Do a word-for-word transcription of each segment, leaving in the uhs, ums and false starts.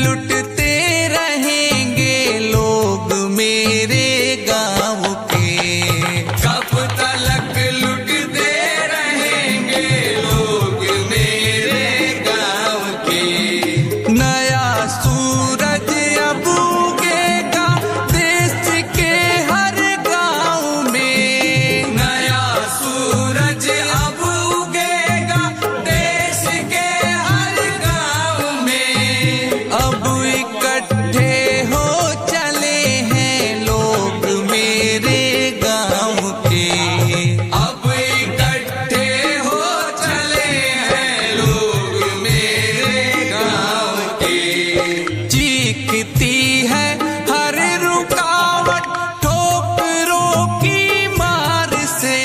लुटते रहेंगे लोग मेरे गाँव के। कब तलक लुटते रहेंगे लोग मेरे गाँव के। नया सूरज अब उगेगा देश के हर गाँव में। नया सूरज अब उगेगा देश के हर गाँव में। अब इकट्ठे हो चले हैं लोग मेरे गाँव के। अब इकट्ठे हो चले हैं लोग मेरे गाँव के। चीखती है हर रुकावट ठोकरों की मार से।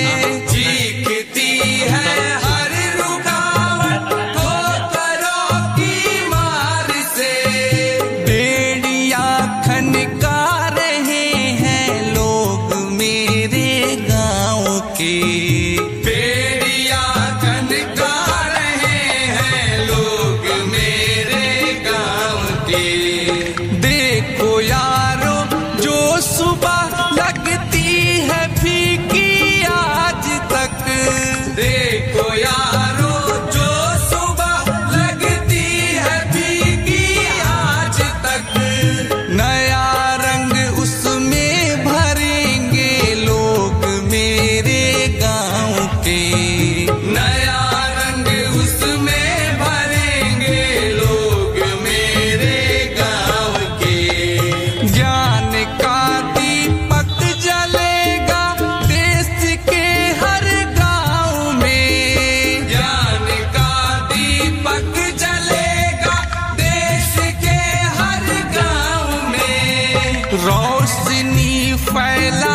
चीखती है हर रुकावट ठोकरों की मार से। बेड़िया खनका रहे हैं लोग मेरे गाँव के। बेड़िया खनका रहे हैं लोग मेरे गाँव के। देखो यारो जो सुबह लगती है फीकी आज तक। देखो यारो जो सुबह लगती है फीकी आज तक। नया रंग उसमें भरेंगे लोग मेरे गाँव के। नया रंग उसमें भरेंगे लोग मेरे गाँव के। ज्ञान का दीपक जलेगा देश के हर गाँव में। ज्ञान का दीपक जलेगा देश के हर गाँव में। रोशनी फैला